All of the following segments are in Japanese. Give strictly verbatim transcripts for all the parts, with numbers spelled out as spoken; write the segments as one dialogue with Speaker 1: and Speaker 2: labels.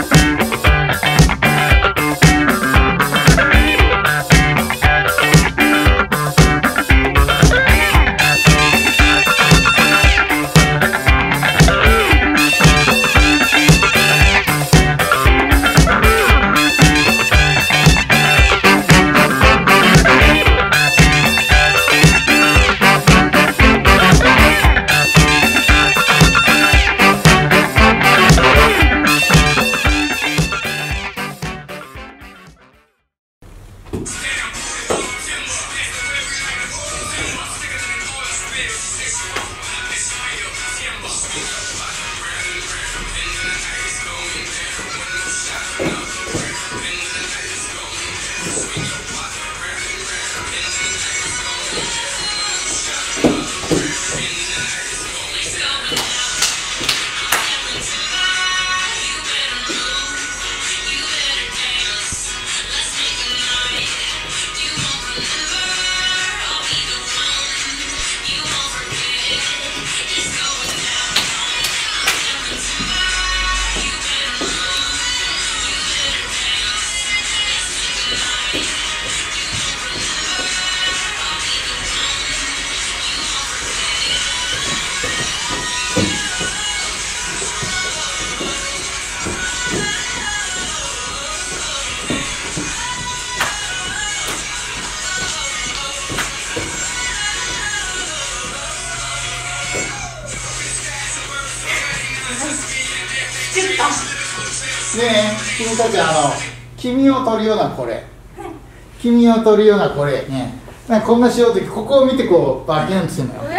Speaker 1: ねえ、君たちあの君を取るようなこれ、君を取るようなこれね、なんかこんなしようときここを見てこうバキュンってするのよ。うん、こ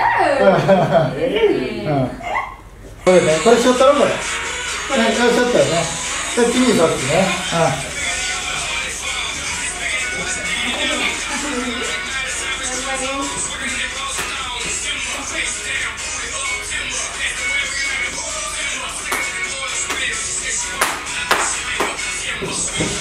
Speaker 1: れね、これしょったろこれ。これしょったよね。それ君そっちね。うん。